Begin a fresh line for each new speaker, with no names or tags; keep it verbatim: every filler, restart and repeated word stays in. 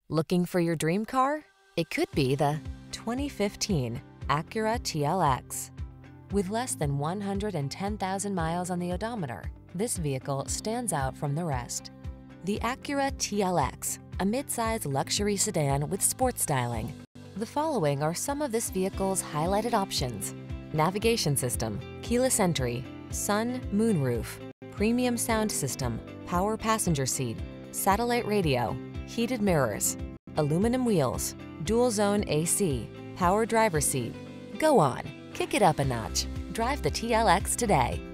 Looking for your dream car? It could be the twenty fifteen Acura T L X. With less than one hundred ten thousand miles on the odometer, this vehicle stands out from the rest. The Acura T L X, a midsize luxury sedan with sport styling. The following are some of this vehicle's highlighted options: navigation system, keyless entry, sun, moonroof, premium sound system, power passenger seat, satellite radio, heated mirrors, aluminum wheels, dual zone A C, power driver seat. Go on, kick it up a notch. Drive the T L X today.